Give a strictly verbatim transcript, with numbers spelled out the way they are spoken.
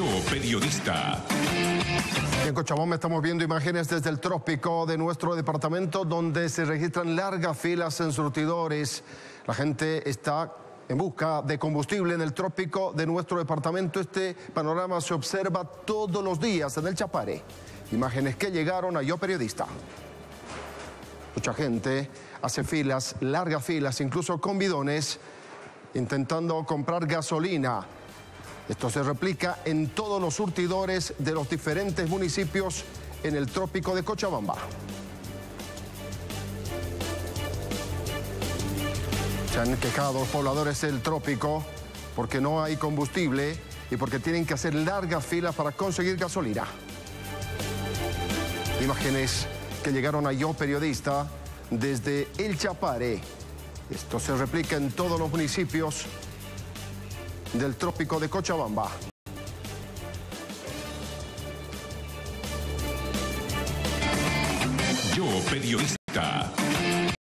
Yo Periodista. En Cochabamba estamos viendo imágenes desde el trópico de nuestro departamento donde se registran largas filas en surtidores. La gente está en busca de combustible en el trópico de nuestro departamento. Este panorama se observa todos los días en el Chapare. Imágenes que llegaron a Yo Periodista. Mucha gente hace filas, largas filas, incluso con bidones, intentando comprar gasolina. Esto se replica en todos los surtidores de los diferentes municipios en el trópico de Cochabamba. Se han quejado los pobladores del trópico porque no hay combustible y porque tienen que hacer largas filas para conseguir gasolina. Imágenes que llegaron a Yo Periodista desde el Chapare. Esto se replica en todos los municipios del trópico de Cochabamba. Yo Periodista.